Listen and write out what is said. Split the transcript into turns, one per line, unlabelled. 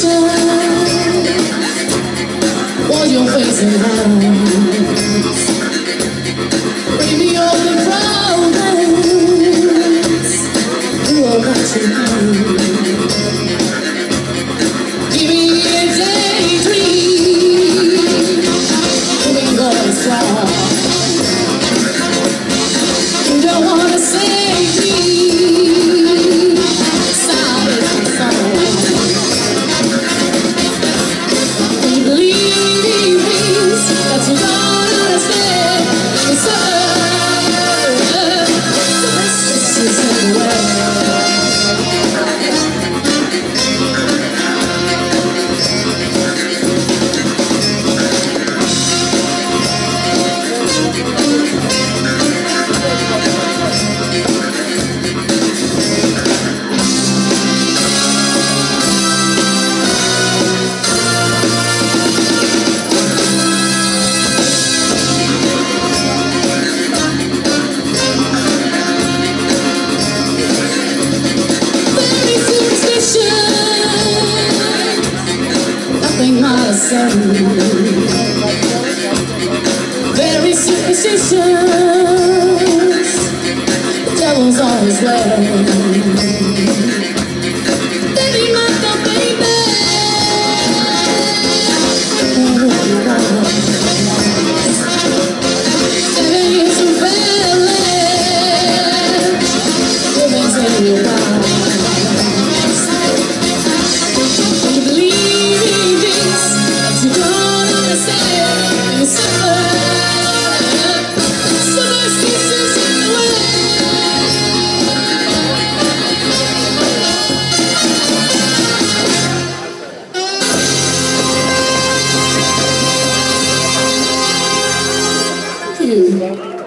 superstition was your face and eyes. Baby, all the problems you are watching home. Give me a daydream, moving going strong. You don't wanna save me. Very superstitious, the devil's always well. Baby, my God, baby, 7 years of village, living till you're gone. Thank you.